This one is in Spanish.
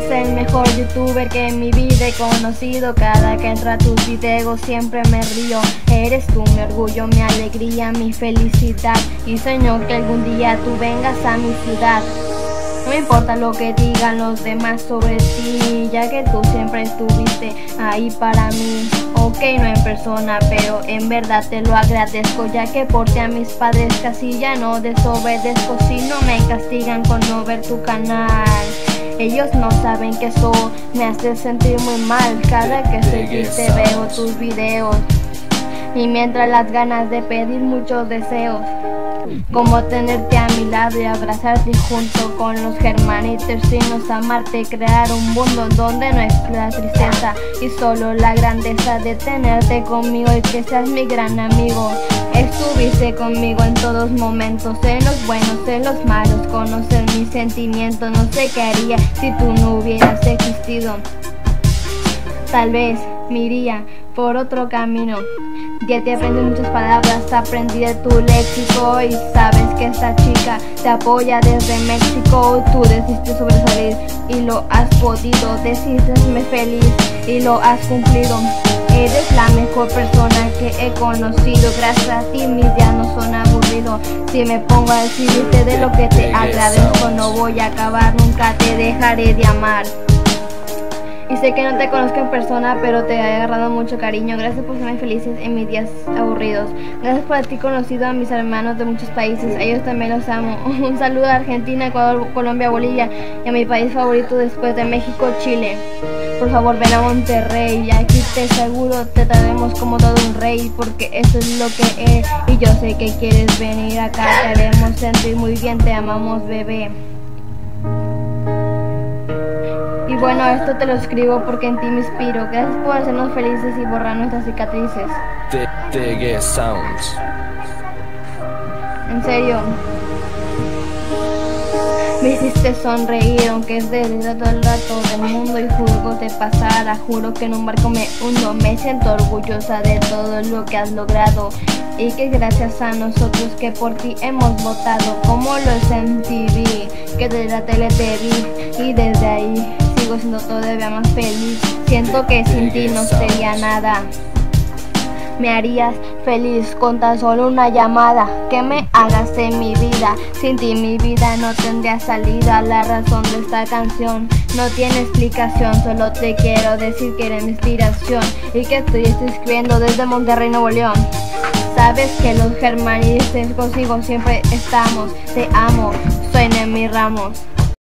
eres el mejor youtuber que en mi vida he conocido. Cada que entro a tus videos siempre me río. Eres tú mi orgullo, mi alegría, mi felicidad. Y sueño que algún día tú vengas a mi ciudad. No me importa lo que digan los demás sobre ti, ya que tú siempre estuviste ahí para mí. Ok, no en persona, pero en verdad te lo agradezco, ya que por ti a mis padres casi ya no desobedezco. Si no me castigan con no ver tu canal, ellos no saben que eso me hace sentir muy mal. Cada que estoy triste veo tus videos y me entran las ganas de pedir muchos deseos, como tenerte a mi lado y abrazarte junto con los germanitos y nos amarte, crear un mundo donde no es la tristeza y solo la grandeza de tenerte conmigo y que seas mi gran amigo. Estuviste conmigo en todos momentos, en los buenos, en los malos, conocer mis sentimientos. No sé qué haría si tú no hubieras existido. Tal vez me iría por otro camino. Ya te aprendí muchas palabras, aprendí de tu léxico y sabes que esta chica te apoya desde México. Tú decidiste sobresalir y lo has podido, decidesme feliz y lo has cumplido. Eres la mejor persona que he conocido, gracias a ti mis días no son aburridos. Si me pongo a decirte de lo que te agradezco, no voy a acabar, nunca te dejaré de amar. Y sé que no te conozco en persona, pero te he agarrado mucho cariño. Gracias por serme felices en mis días aburridos. Gracias por haber conocido a mis hermanos de muchos países. A ellos también los amo. Un saludo a Argentina, Ecuador, Colombia, Bolivia y a mi país favorito después de México, Chile. Por favor ven a Monterrey, aquí te seguro te trataremos como todo un rey, porque eso es lo que es y yo sé que quieres venir acá. Te haremos sentir muy bien, te amamos, bebé. Y bueno, esto te lo escribo porque en ti me inspiro. Gracias por hacernos felices y borrar nuestras cicatrices. TG Sounds. En serio, me hiciste sonreír, aunque es de todo el rato del mundo y juro te pasara. Juro que en un barco me hundo. Me siento orgullosa de todo lo que has logrado y que gracias a nosotros que por ti hemos votado, como lo es en TV, que de la tele te vi y desde ahí sigo siendo todavía más feliz. Siento que sin ti no sería nada. Me harías feliz con tan solo una llamada que me hagas en mi vida. Sin ti mi vida no tendría salida. La razón de esta canción no tiene explicación. Solo te quiero decir que eres mi inspiración y que estoy escribiendo desde Monterrey, Nuevo León. Sabes que los germanices consigo siempre estamos. Te amo, soy Nemi Ramos.